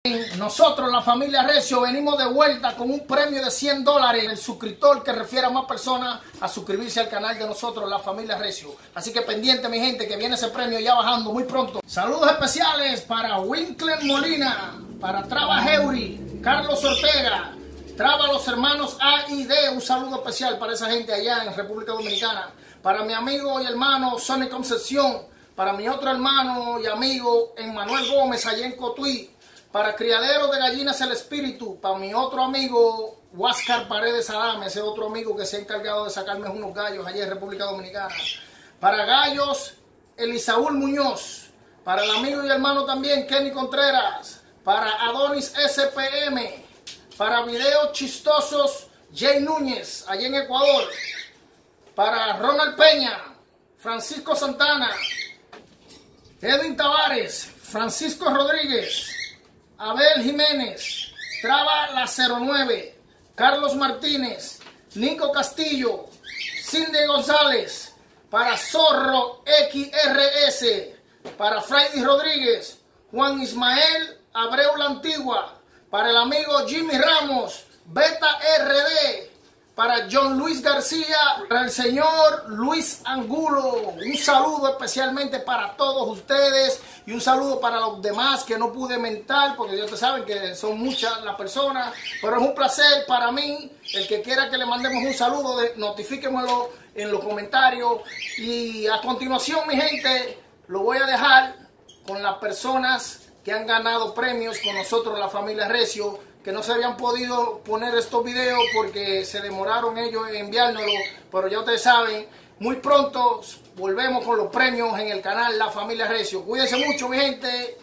Nosotros, la familia Recio, venimos de vuelta con un premio de $100. El suscriptor que refiera a más personas a suscribirse al canal de nosotros, la familia Recio. Así que pendiente, mi gente, que viene ese premio ya bajando muy pronto. Saludos especiales para Winkler Molina, para Traba Heuri, Carlos Ortega, Traba los hermanos A y D. Un saludo especial para esa gente allá en República Dominicana. Para mi amigo y hermano Sonny Concepción, para mi otro hermano y amigo Emmanuel Gómez allá en Cotuí. Para Criadero de Gallinas el Espíritu, para mi otro amigo Huáscar Paredes Adame, ese otro amigo que se ha encargado de sacarme unos gallos allá en República Dominicana. Para Gallos Elisaúl Muñoz, para el amigo y hermano también Kenny Contreras, para Adonis SPM, para Videos Chistosos Jay Núñez allá en Ecuador, para Ronald Peña, Francisco Santana, Edwin Tavares, Francisco Rodríguez, Abel Jiménez, Traba la 09, Carlos Martínez, Nico Castillo, Cindy González, para Zorro XRS, para Freddy Rodríguez, Juan Ismael Abreu La Antigua, para el amigo Jimmy Ramos, Beta RD, para John Luis García, para el señor Luis Angulo. Un saludo especialmente para todos ustedes y un saludo para los demás que no pude mentar, porque ya ustedes saben que son muchas las personas, pero es un placer para mí. El que quiera que le mandemos un saludo, notifíquemelo en los comentarios. Y a continuación, mi gente, lo voy a dejar con las personas que han ganado premios con nosotros, la familia Recio, que no se habían podido poner estos videos porque se demoraron ellos en enviárnoslo, pero ya ustedes saben, muy pronto volvemos con los premios en el canal La Familia Recio. Cuídense mucho, mi gente.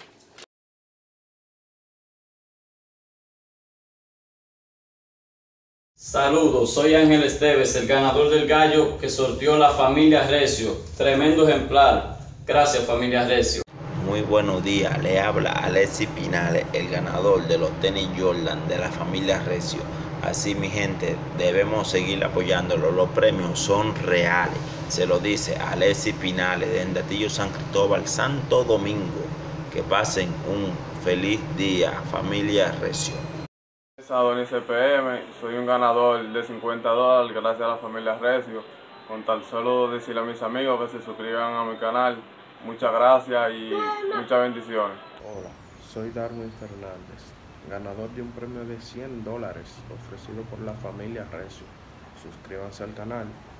Saludos, soy Ángel Esteves, el ganador del gallo que sorteó la familia Recio. Tremendo ejemplar. Gracias, familia Recio. Muy buenos días, le habla Alexis Pinales, el ganador de los tenis Jordan de la familia Recio. Así, mi gente, debemos seguir apoyándolo, los premios son reales. Se lo dice Alexis Pinales de Endatillo San Cristóbal, Santo Domingo. Que pasen un feliz día, familia Recio. Adonis CPM, soy un ganador de $50 gracias a la familia Recio. Con tan solo decirle a mis amigos que se suscriban a mi canal. Muchas gracias y muchas bendiciones. Hola, soy Darwin Fernández, ganador de un premio de $100 ofrecido por la familia Recio. Suscríbanse al canal.